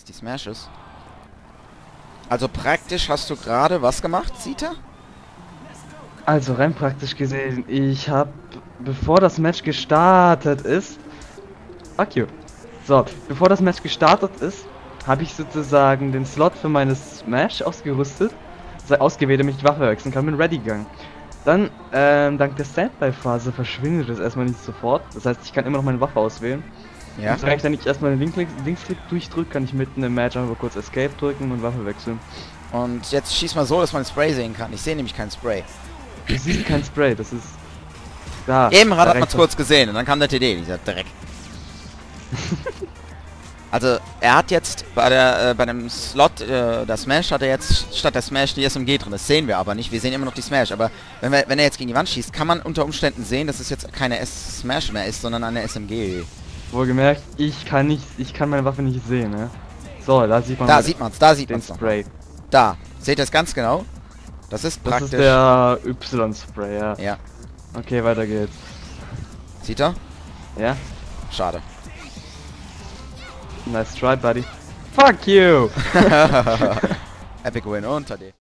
die Smashes. Also praktisch hast du gerade was gemacht, Zita? Also rein praktisch gesehen, ich habe, bevor das Match gestartet ist, fuck you. So, bevor das Match gestartet ist, habe ich sozusagen den Slot für meine Smash ausgerüstet, ausgewählt, damit ich die Waffe wechseln kann, bin ready gegangen. Dann, dank der Standby-Phase verschwindet es erstmal nicht sofort. Das heißt, ich kann immer noch meine Waffe auswählen. Ja. Und solange ich dann nicht erstmal den Linksklick durchdrücke, kann ich mitten im Match einfach kurz Escape drücken und Waffe wechseln. Und jetzt schieß mal so, dass man Spray sehen kann. Ich sehe nämlich kein Spray. Du siehst kein Spray, das ist... Da. Eben hat man es rechts. kurz gesehen und dann kam der TD, dieser Dreck. Also, er hat jetzt bei dem Slot, der Smash hat er jetzt statt der Smash die SMG drin. Das sehen wir aber nicht. Wir sehen immer noch die Smash. Aber wenn er jetzt gegen die Wand schießt, kann man unter Umständen sehen, dass es jetzt keine Smash mehr ist, sondern eine SMG. Wohlgemerkt, ich kann meine Waffe nicht sehen, ne? So, da sieht man Da sieht man's, da sieht den man's noch. Spray. Da, seht ihr es ganz genau? Das ist Das praktisch. ist der Y-Spray, ja. Ja. Okay, weiter geht's. Sieht er? Ja? Schade. Nice try, buddy. Fuck you! Epic Win unter D.